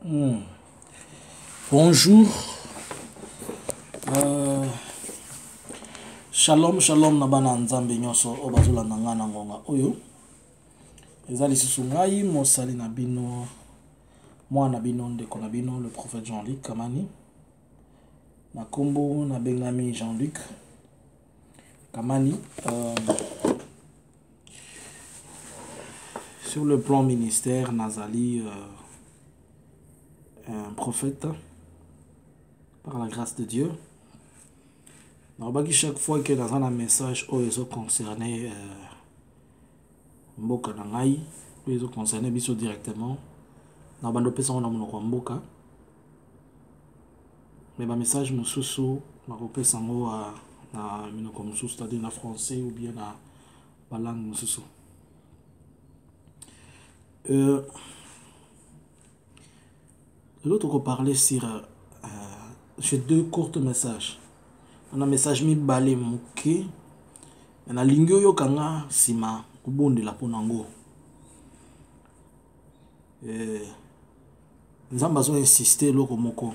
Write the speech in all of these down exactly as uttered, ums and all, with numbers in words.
Hmm. Bonjour. Euh, shalom, shalom na bana nzambe nyonso o bazolanda nga na ngonga oyo. Ezali lisusu ngai mosali na bino mwana bino ndeko na bino le prophète Jean-Luc Kamani. Na kombo na bengami Jean-Luc Kamani. Euh, sur le plan ministère, Nazali euh, un prophète par la grâce de Dieu. Chaque fois que dans un message où ils ont concerné Mboka Nangai, où ils ont concerné Biso directement, dans le message Mboka, mais le message Moussoussou, dans le message Moussoussou, c'est-à-dire en français ou bien dans la langue Moussoussou. Euh, L'autre qu'on parlait sur euh, j'ai deux courts messages. On a un message mi balé mouké. On a lingyo yo kanga sima kubonde la ponango. Euh nous avons insisté loko moko.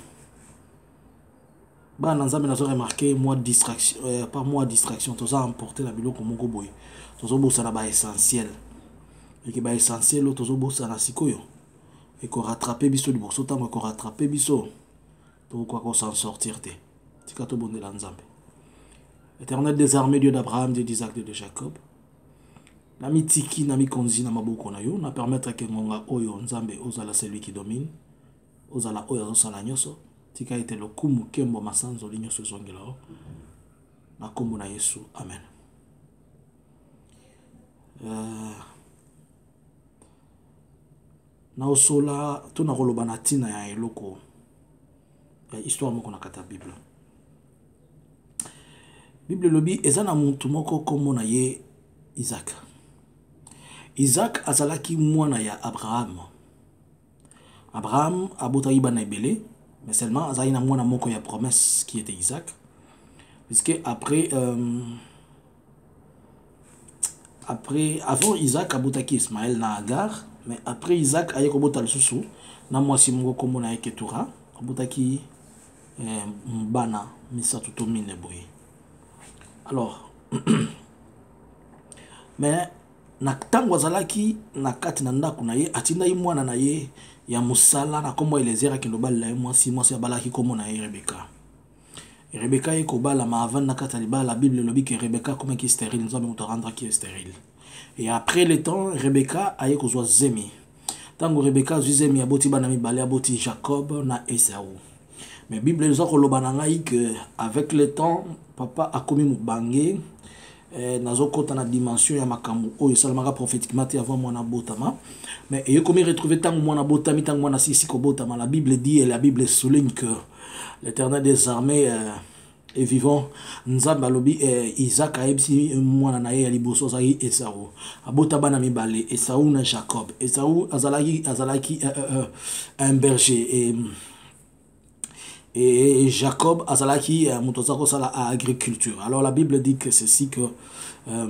Ba nanzambe nazo remarqué moi distraction euh, pas moi distraction tous a emporté la biloko moko boy. Tous obo ça na ba essentiel. Et que ba essentiel lo tous obo ça na sikoyo. Et qu'on rattrape biso du bourso tant qu'on rattrape biso pourquoi qu'on s'en sortir te tikato bonde la nzambe Éternel des armées, Dieu d'Abraham, Dieu d'Isaac, Dieu de Jacob, nami tiki nami konzi na maboko na yo na permettre que ngonga oyo nzambe ozala celui qui domine ozala oyo azosala nyoso tika ete lokumu kembo masanzo linyoso zongela na kombo na Yesu amen. euh, na osola tuna koloba na tina ya eloko ya histoire moko na kata Bible. Bible lobi ezana muntu moko kombo na ye Isaac. Isaac azalaki mwana ya Abraham. Abraham abota iba na ebele, mais seulement azali na mwana moko ya promesse qui était Isaac. Puisque après euh, après avant Isaac abotaki Ismaël na Agar, mais après Isaac aye kobota lisusu na mwasi moko kombo na ye Ketura abotaki eh, mbana misatu to mine boye. Alors mais na tango azalaki na kati na ndako na ye atinda ye mwana na ye ya musala na kombo Elezera ki lobala ye mwasi mwasi abalaki kombo na ye Rebeka. Rebeka ye kobala ma avant na kati libala la Bible lobi que Rebeka comme qui est stérile nous avons rendre qui est stérile. Et après le temps Rebeka aye kozwa zemi. Tango Rebeka zemi aboti bana mibale aboti Jacob na Esau. Mais Bible nous a dit que avec le temps papa a commis mubangé eh, nazo kota na dimension ya makambu oyo salamaka prophétiquement avant mwana botama mais et comme retrouver tant mwana botami tant mwana sisi ko botama la Bible dit et la Bible souligne que l'Éternel des armées euh, est vivant nzamba lobi eh, Isaac a ebsi mwana na ye ya liboso za Esau abota bana mibale Esau na Jacob. Esau azalaki azalaki euh, euh, un berger et et Jacob azalaki mutozako sala à agriculture. Alors la Bible dit que ceci que euh,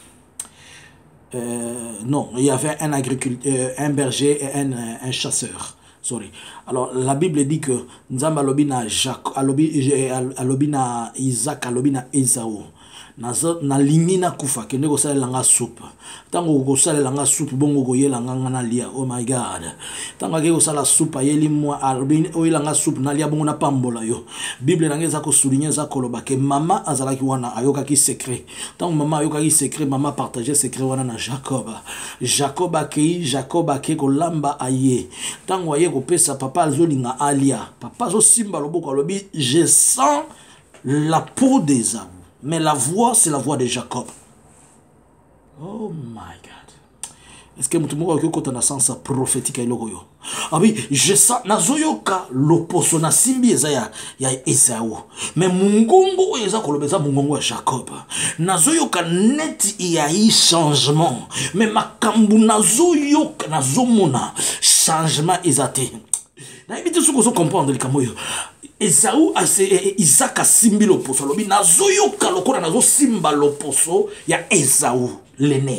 euh, non, il y avait un agriculteur, un berger et un, un chasseur. Sorry. Alors la Bible dit que Nzamba lobina Jacob, alobina Isaac, alobina Esau. Na lingi na kufa kende ko sala langa soupe tango ko sala langa soupe bongo ko yela nganga na lia. Oh my god, tango ke ko sala soupe yeli moi albin o yela nga soupe na lia bongo na pambola yo. Bible nangeza ko souligner za koloba ke mama azalaki wana ayoka ki secret. Tango mama ayoka ki secret, mama partager secret wana na Jacob. Jacob akei Jacob ake ko lamba aye tango aye ko pesa papa azolinga alia papa zo simba loboko lobi je sens la peau des arbres. Mais la voix, c'est la voix de Jacob. Oh my God. Est-ce que tu m'as dit que tu as un sens prophétique? Ah oui, je sens nazoyoka l'opposo na simbi ezaya ya Esau. Mais mungongo eza kolobeza mungongo ya Jacob. Nazoyoka net ya yi changement. Mais makambu nazoyoka nazomona changement ezate. Na ibiti suko so comprendre likamoyo. Esau Isaac a simbi l'opposo lobi nazoyoka lokona nazo simba l'opposo ya Esau l'aîné.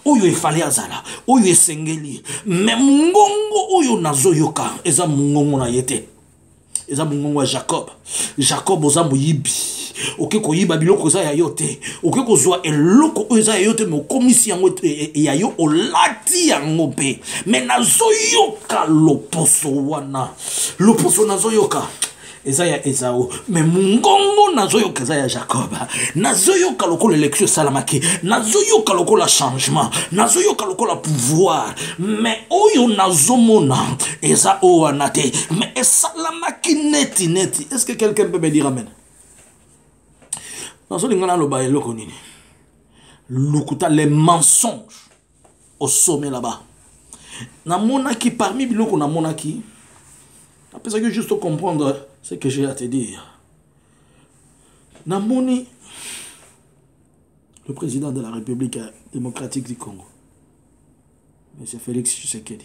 oyo efale azala oyo esengeli mais mungongo oyo nazoyoka eza mungongo na yete eza mungongo ya Jacob. Jacob oza moyibi oke koyiba biloko za ya yote oke kozwa eloko oyo za ya yote me okomisi yango ya yo olati yango pe mais nazoyoka loposo wana loposo nazoyoka eza ya Esau mais mungongo nazoyoka eza ya Jacob. Nazoyoka lokola élection salamaki nazoyoka lokola changement nazoyoka lokola pouvoir mais oyo nazomona eza owana te mais esalamaki neti neti. Est-ce que quelqu'un peut me dire amen? Nazolingana loba eloko nini lukuta les mensonges au sommet là-bas namonaki parmi biloko namonaki après ça que juste comprendre ce que j'ai à te dire. Namoni, le président de la République démocratique du Congo, M. Félix Tshisekedi,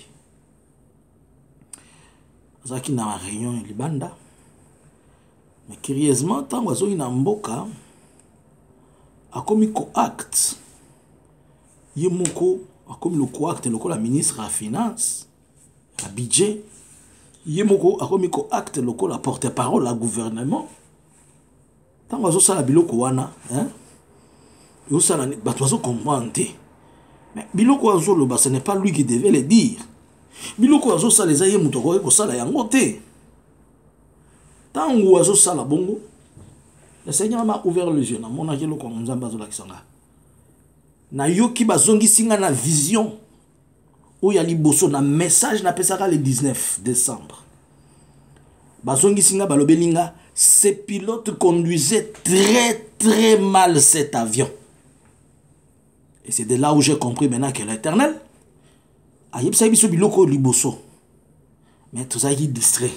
Zaki na réunion en Libanda, mais curieusement, tant que na mboka, a commis co-acte, yemoko a commis le co-acte, le la ministre la finance, la budget. Yemoko a commis acte local la porte-parole la gouvernement. Tant que ça la biloko wana, hein? Yo ça la batozo comprendre. Mais biloko azo lo ba ce n'est pas lui qui devait le dire. Biloko azo ça les aye mutoko ko ça la yango te. Tant que azo ça la bongo. Le Seigneur m'a ouvert les yeux na mona ke loko nzamba zo la kisanga. Na yoki bazongi singa na vision. Où il y a liboso na message na pesaka le dix-neuf décembre. Bazongi singa balobelinga, ces pilotes conduisaient très très mal cet avion. Et c'est de là où j'ai compris maintenant que l'Éternel a yebisa biso biloko liboso. Mais tout ça est distrait.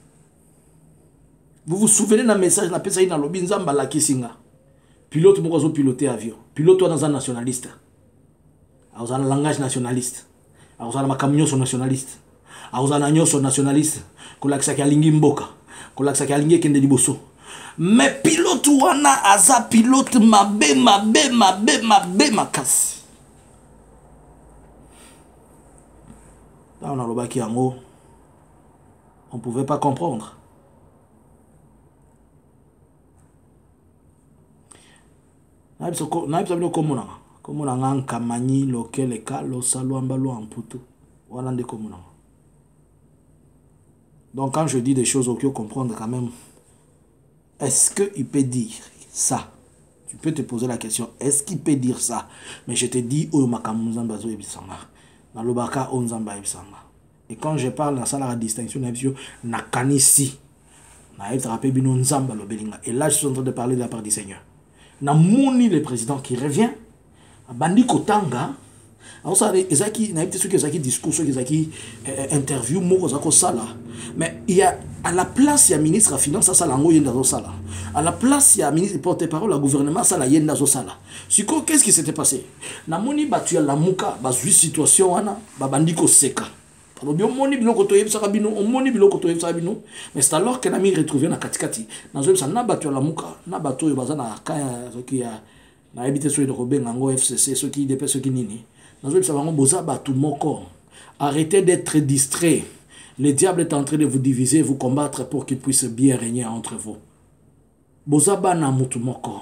Vous vous souvenez d'un message na pesaka na lobi nzamba la kisinga. Pilote moko zo piloter avion. Pilote dans un nationaliste. Dans un langage nationaliste. Alors ça na camion sont nationalistes. Alors ça na nyoso nationaliste. Kolakisa ki alingi mboka. Kolakisa ki alingi kende liboso. Mais pilote wana aza pilote mabe mabe mabe mabe makasi. Là on a lobaki yango. On pouvait pas comprendre. Naibso naibso bino komona. Komona nganga mani lokele ka lo salwamba lo amputu. Voilà ndé komona. Donc quand je dis des choses, ok, comprendre quand même. Est-ce qu'il peut dire ça? Tu peux te poser la question, est-ce qu'il peut dire ça? Mais je te dis, oh makamuzamba zo ebisanga. Na lobaka onzamba ebisanga. Et quand je parle dans ça la distinction na kanisi. Na être rappelé bino nzamba lo belinga. Et là je suis en train de parler de la part du Seigneur. Na moni le président qui revient. Bandi kotanga. Alors ça ezaki na été ce que ezaki discours ce que ezaki interview moko zako sala. Mais il y a à la place il y a ministre de la finance ça la ngo yenda zo sala. À la place il y a ministre porte-parole la gouvernement ça la yenda zo sala. Siko qu'est-ce qui s'était passé? Na moni batu ya la muka bazui situation wana ba bandi ko seka. Alors bien moni biloko to yebisa bino on moni biloko to yebisa bino mais c'est alors que na mi retrouver na katikati. Na zo yebisa na batu ya la muka na batu yo bazana kaya zo ki ya na habité sur le Robenga ngo F C C ceux qui dépêchent ceux qui nini. Arrêtez d'être distrait. Le diable est en train de vous diviser, vous combattre pour qu'il puisse bien régner entre vous. Bozaba na mutu moko.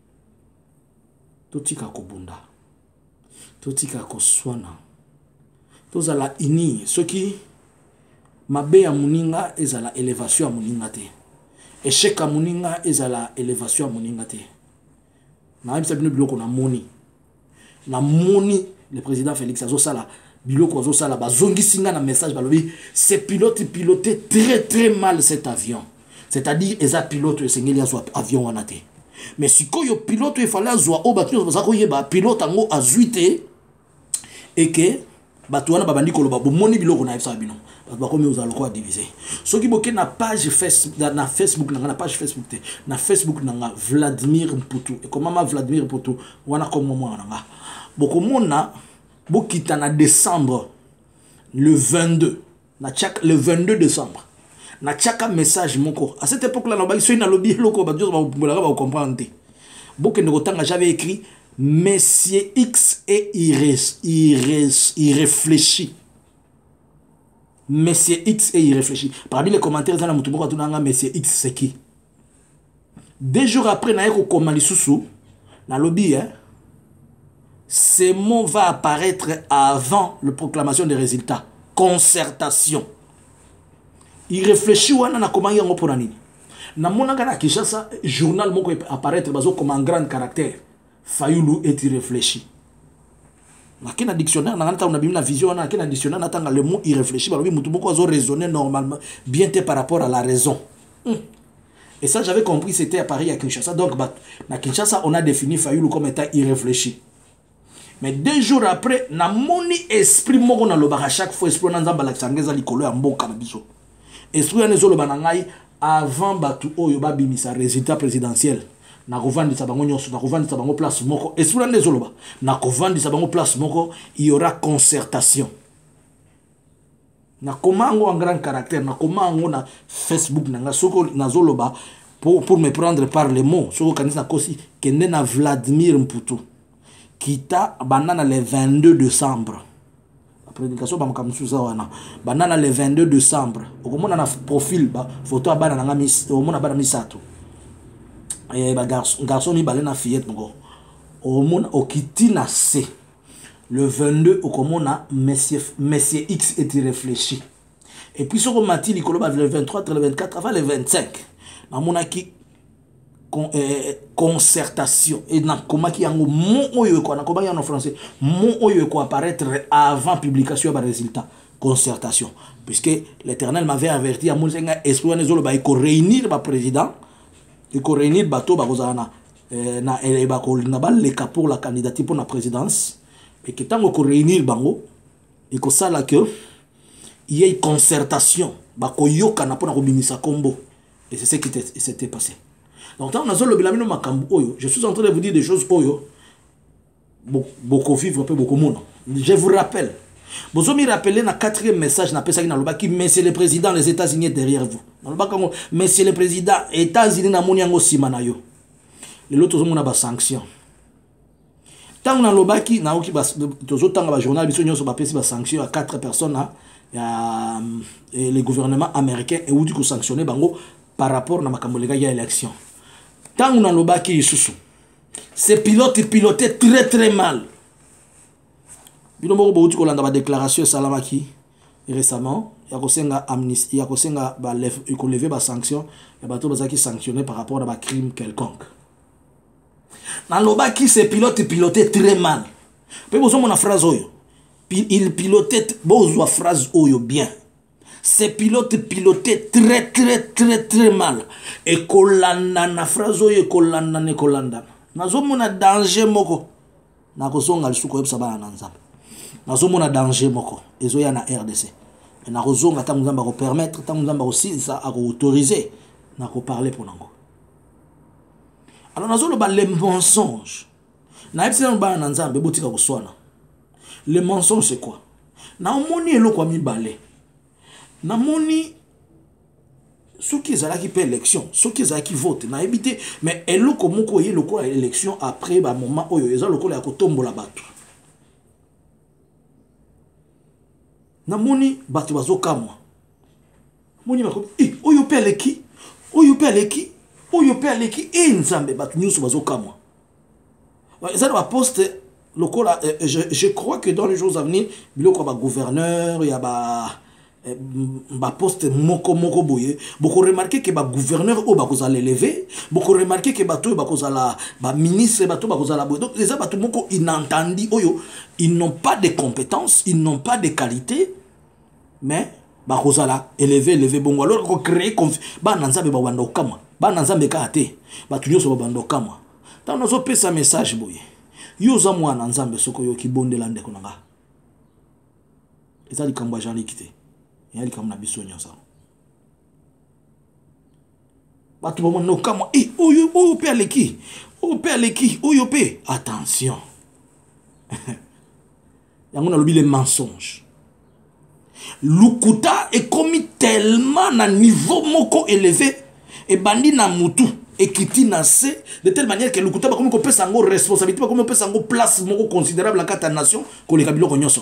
Totika kobunda. Totika koswana. Tozala ini. Ce qui mabe ya muninga ezala élévation ya muninga te. Échec ya muninga ezala élévation ya muninga te. Na yebisa bino biloko na moni. Na moni le président Félix Azosala biloko Azosala bazongi singa na message balobi ces pilotes pilotaient très très mal cet avion. C'est-à-dire eza pilote esengeli azwa avion wana te. Mais sikoyo pilote il fallait azwa o batu bazako yeba pilote ngo azuite et que batu wana babandi koloba bomoni biloko na yebisa bino. Ba komi ozalo ko diviser. Soki boke na page Facebook na Facebook na page Facebook te na Facebook na Vladimir Mputu. Et comment ma Vladimir Mputu wana comme moi na Bokomona bokita na décembre le vingt-deux na chak le vingt-deux décembre na chaka message moko à cette époque là na bali so ina lobby loko ba dios ba ba comprendre te bokende kotanga j'avais écrit Monsieur X est irré, irré, irréfléchi. Monsieur X est irréfléchi. Parmi les commentaires, Monsieur X c'est qui? Deux jours après, na eko komali susu, na lobby, hein, ces mots vont apparaître avant la proclamation des résultats. Concertation. Il réfléchit ou na comment yango pour nini. Na monanga na Kinshasa, journal moko apparaître bazo comme un grand caractère. Fayulu est irréfléchi. Na kina dictionnaire na ngata on a vision na kina dictionnaire na tanga le mot irréfléchi, balobi mutu moko azo raisonner normalement bien par rapport à la raison. Hum. Et ça, j'avais compris, c'était à Paris, à Kinshasa. Donc, bah, à Kinshasa, on a défini Fayulu comme étant irréfléchi. Mais deux jours après, na moni esprit moko na loba à chaque fois esprit na nzamba la sangeza likolo ya mboka na biso. Esprit na zolo banangai avant batu oyo ba bimisa résultat présidentiel. Na kovandisa bango nyonso, na kovandisa bango place moko. Esprit na zolo ba na kovandisa bango place moko, il y aura concertation. Na komango en grand caractère, na komango na Facebook na soko na zoloba pour pour me prendre par les mots. Soko kanisa kosi kende na Vladimir Mputu kita banana le vingt-deux décembre. La prédication ba makamusuza wana. Banana le vingt-deux décembre. Okomona na profil ba photo abana na ngami omona bana misato. Eh ba garçon garçon ni balena fillette moko. Omona okitina C. Le vingt-deux, au Komona, Monsieur, Monsieur X est irréfléchi. Et puis, sur le matin, le vingt-trois, le vingt-quatre, avant le vingt-cinq, dans mon acquis, con, euh, concertation. Et dans comment qui y a un mot oyo quoi, dans comment il y a en français, mot oyo quoi apparaître avant publication des résultats. Concertation. Puisque l'Éternel m'avait averti à mon senga, esprit ne zolo ba il réunir le président, il réunir le bateau, ba kozana, na et ba ko na ba les cas pour la candidature pour la présidence. Et que tant qu'on réunit bango et que ça là que il y a une concertation ba ko yoka na pona ko bimisa combo et c'est ce qui s'était passé. Donc tant on a zo le bilamino makambo oyo, je suis en train de vous dire des choses oyo beaucoup vivre peu beaucoup monde. Je vous rappelle, vous me rappelez na quatrième message na pesa ki na loba ki monsieur le président les États-Unis derrière vous. Na loba comme monsieur le président États-Unis na moni yango sima na yo. Les autres ont na ba sanction. Tant on a l'obaki, na oki bas, toujours tant que journal biso nyonso ba pesi ba sanction à quatre personnes là, ya le gouvernement américain et où du coup sanctionné bango par rapport na makambo lega ya élection. Tant on a l'obaki isusu. Ces pilotes pilotaient très très mal. Bino moko bo uti ko landa ba déclaration salamaki récemment, ya ko senga amnistie, ya ko senga ba lever ko lever ba sanction, ya ba to bazaki sanctionné par rapport à ba crime quelconque. Dans le qui se pilote pilotait très mal. Puis vous avez une phrase oyo. Il pilotait besoin phrase oyo bien. Ces pilotes pilotaient très très très très mal. Et kolanda na phrase oyo kolanda ne kolanda. Nazo mona danger moko. Na kozonga lisuko yebsa bana na nzambe. Nazo mona danger moko. Ezo ya na R D C. Et na kozonga ta nzamba ko permettre ta nzamba aussi ça a autoriser na ko parler pour nango. Alors, nous avons les mensonges. Nous avons les mensonges, c'est quoi? Nous avons les mensonges. Nous avons ceux qui ont fait l'élection, ceux qui ont voté, nous avons évité. Mais ils ont fait l'élection après le moment où ils ont fait tomber la batte. Nous avons fait les mensonges. Nous avons fait les mensonges. Nous avons fait les mensonges. Oyo pe aleki e nzambe batu nyusu bazokamwa. Ça va poste lokola je je crois que dans les jours à venir biloko ba gouverneur ya ba ba poste moko moko boye beaucoup remarquer que ba gouverneur o ba kozala élevé beaucoup remarquer que bato ba kozala ba ministre bato ba kozala boye donc les bato moko inentendu oyo ils n'ont pas de compétences, ils n'ont pas de qualité mais ba kozala élevé élevé bongo alors ko créer ba nanzabe ba wanda okama ba nanzambe ka ate ba tunyoso ba bando kama tant nozo pesa message boye yo za mwana nzambe soko yo kibondela ndeko nanga ezali kamba jali kité yali kama na biso nyonsa ba tu bomo no kama eh oyo oyo pe aleki oyo pe aleki oyo pe attention yango na lobi les mensonges. Lukuta est commis tellement à niveau moko élevé et bandi na mutu et qui t'inassé de telle manière que Lukuta, comme on peut s'en responsabilité, comme on peut s'en place considérable la carte nation, que les Kabilo Konyoso.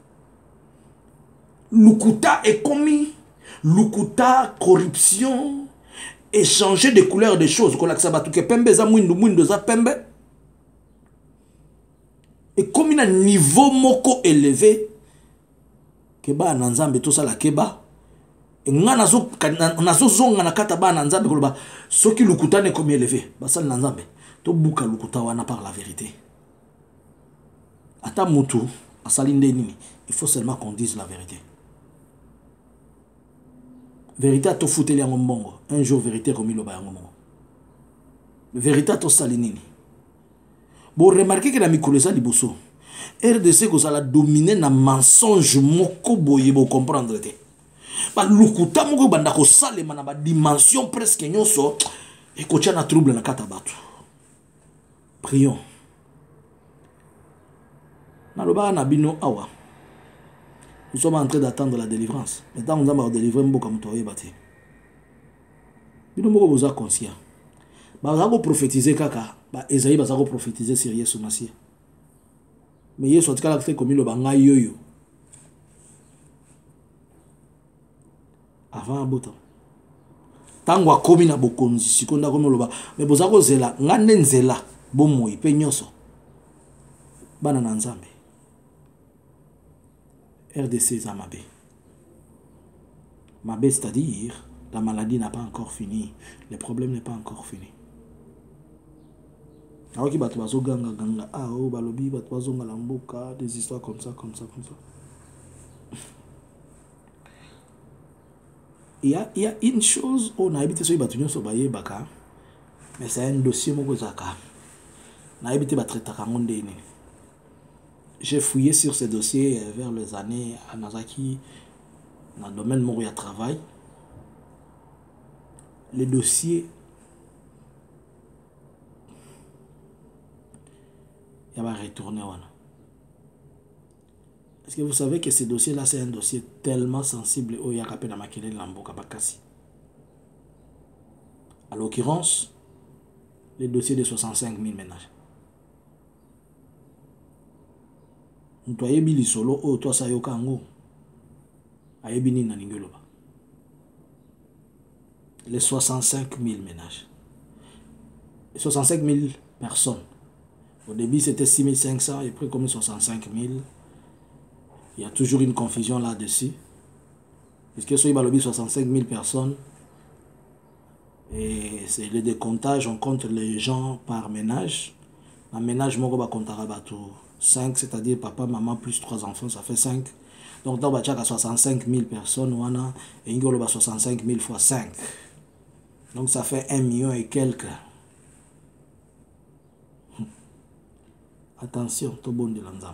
Lukuta est commis, Lukuta, corruption, échanger de couleurs des choses, qu'on a que ça va tout que pembe, za mouindou, mouindou, za pembe. Et comme il a un niveau moko élevé, keba nanzambe tout ça la keba, et nga nazo nazo zonga na kata ba nanzambe koloba, soki lukuta ne comme élevé, ba sal nanzambe, to buka lukuta wana par la vérité. Ata mutu, asali ndenini, il faut seulement qu'on dise la vérité. Vérité à to fouté li mbongo, un jour vérité comme lo ba mbongo. Vérité à to salinini. Bon, remarquez que la mikolesa liboso, R D C que ça la dominer na mensonge moko boye bo comprendre te. Ba lukuta moko banda ko salema na ba dimension presque nyonso et ko tia na trouble na kata batu. Prions. Na loba na bino awa. Nous sommes en train d'attendre la délivrance. Maintenant on va délivrer mboka mutoye bati. Bino moko boza conscient. Ba za ko prophétiser kaka. Bah, Esaïe va s'en prophétiser sur Yesu Massia. Mais Yesu en tout cas fait comme il le banga yoyo. Avant un beau temps. Tango a commis na bokonzi sikonda comme le ba. Mais bozako zela ngande nzela bomo ipe nyoso. Bana na nzambe. R D C za mabe. Mabe c'est-à-dire la maladie n'a pas encore fini, le problème n'est pas encore fini. Alors qu'il bato bazo ganga ganga ah oh balobi bato bazo ngalamboka des histoires comme ça comme ça comme ça. Il y a il y a une chose on a habité sur bato nyoso baye baka mais c'est un dossier moko zaka. Na habité ba traiter kangonde ni. J'ai fouillé sur ce dossier vers les années à Nazaki dans le domaine moko ya travail. Les dossiers il va retourner. Est-ce que vous savez que ce dossier-là, c'est un dossier tellement sensible au Yakapé dans Makele Lamboka Bakassi? À l'occurrence, le dossier de soixante-cinq mille ménages. Nous avons dit solo, oh, toi, ça y est, kango. Aïbini Naningoloba. Les soixante-cinq mille ménages. Les soixante-cinq mille personnes. Au début, c'était six mille cinq cents, et après, comme soixante-cinq mille. Il y a toujours une confusion là-dessus. Parce que sur Ibalobi, soixante-cinq mille personnes. Et c'est le décomptage, on compte les gens par ménage. Un ménage, moi, je compte cinq, c'est-à-dire papa, maman, plus trois enfants, ça fait cinq. Donc, dans le à soixante-cinq mille personnes, on a et il soixante-cinq mille fois cinq. Donc, ça fait un million et quelques. Attention, tout bon de l'ensemble.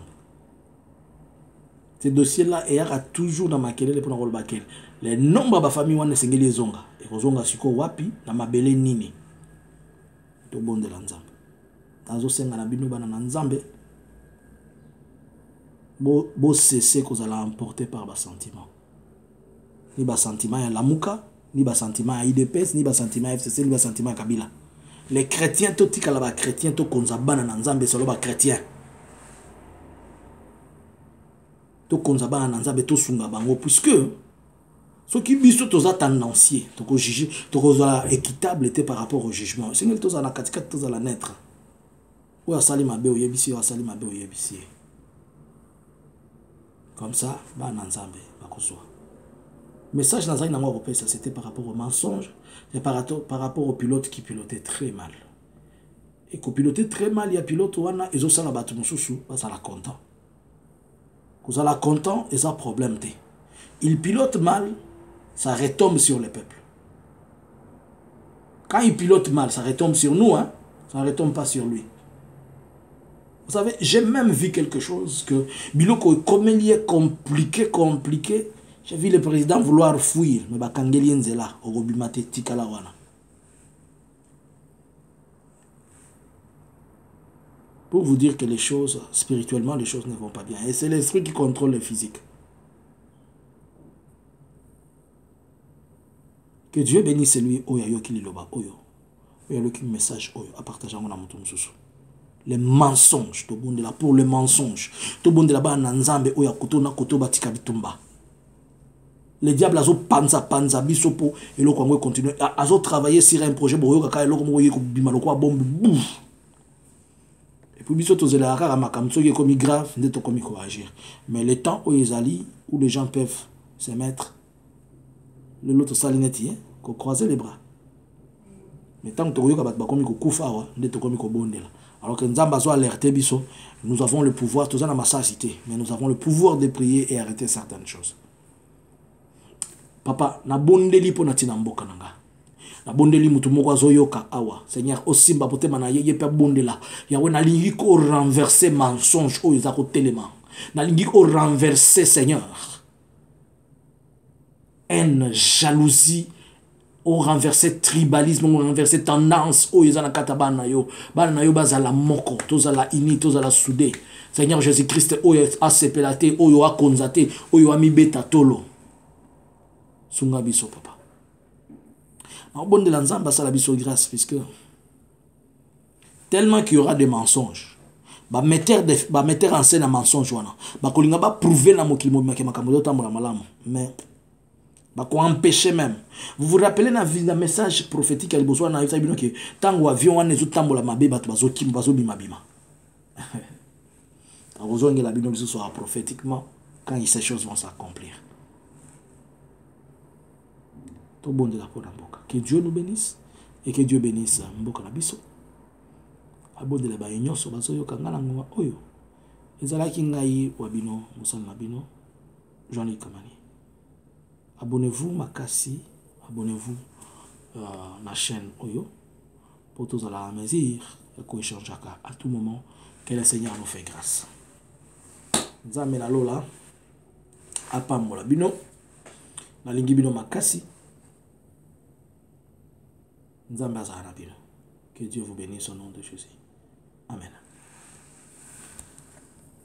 Ce dossier-là, il y a toujours dans ma kele pour le bakel. Les nombres de familles ont essayé les zonga. Et les zonga siko wapi, na mabele nini. Tout bon de l'ensemble. Dans le senga na bino bana nzambe. Bo bo cesser que vous allez emporter par bas sentiment. Ni bas sentiment ya lamuka, ni bas sentiment ya I D P S, ni bas sentiment ya F C C, ni bas sentiment ya Kabila. Les chrétiens, tout tika la ba chrétiens, tout konzabana na nzambe solo ba chrétien. Tout konzabana na nzambe tout sunga bango puisque ceux qui biso toza tendancier, to ko juger, to ko za équitable était par rapport au jugement. C'est ngel toza na katika toza la naître. Ou asali mabe o yebisi, o asali mabe o yebisi. Comme ça, ba na nzambe ba ko soa. Message dans un européen, ça c'était par rapport au mensonge, et par, par rapport au pilote qui pilotait très mal. Et qu'on pilotait très mal, il y a pilote où ils ont ça la bateau chouchou, ça la content. Vous allez content et ça problème. Il pilote mal, ça retombe sur le peuple. Quand il pilote mal, ça retombe sur nous, hein, ça ne retombe pas sur lui. Vous savez, j'ai même vu quelque chose que Biloko, comme il est compliqué, compliqué. J'ai vu le président vouloir fuir, mais Bakangeli Nzela, au Robimate Tikalawana. Pour vous dire que les choses, spirituellement, les choses ne vont pas bien. Et c'est l'esprit qui contrôle le physique. Que Dieu bénisse celui Oyayo Kililoba Oyo. Il y a le message à partager avec nous. Les mensonges, tout le monde est là pour les mensonges. Tout le monde est là-bas dans Nzambe, oya koto na koto batika bitumba. Les diables azo panza panza bisopo et le Congo continue. Azo travailler sur un projet pour yoka kaya loko mo yeko bimaloko bombe bouf. Et puis biso tozela rara makamso qui est comme grave, ndeto comme ko agir. Mais le temps où ils allient où les gens peuvent se mettre le l'autre salineti, ko croiser les bras. Mais tant que yoka bat ba comme ko kufa wa ndeto comme ko bondela. Alors que nous avons alerté, nous avons le pouvoir, tous en ma cité, mais nous avons le pouvoir de prier et arrêter certaines choses. Papa, na bondeli po na tina mboka nanga. Na bondeli mutu moko azoyoka awa. Seigneur, osimba pote mana yeye pe bondela. Yawe na lingi ko renverser mensonge o ezako telema. Na lingi ko renverser Seigneur. Haine, jalousie, on renversé tribalisme, on renversé tendance, oh, ils ont la katabana yo, bana yo bazala moko, toza la ini, toza la soudé. Seigneur Jésus-Christ, oh, a sepelate, oh, yo a konzate, oh, yo a mi beta tolo. Sunga biso, papa. En bon de l'ensemble, ça la biso grâce, puisque tellement qu'il y aura des mensonges, bah mettre de, bah mettre en scène un mensonge, bah kolinga ba prouver la mokimo, ma kemakambo tambola malamu, mais pour empêcher même. Vous vous rappelez dans le message prophétique à l'Ibozo, na yita bino que tant que avion ane zutambola mabe batu bazo kim bazo bima bima. Arozo ngela bino biso soit prophétiquement quand ces choses vont s'accomplir. Tout bon de la pour mboka. Que Dieu nous bénisse et que Dieu bénisse mboka na biso. Abo de la ba nyonso bazo yo kangana ngwa oyo. Ezalaki ngai wabino musala na bino Jean-Luc Kamani. Abonnez-vous, Makasi, abonnez-vous à euh, la chaîne Oyo pour tous à la mesure et qu'on échange à tout moment que le Seigneur nous fait grâce. Nous avons la lola à Pambola Bino, la lingi Bino Makasi. Nous avons que Dieu vous bénisse au nom de Jésus.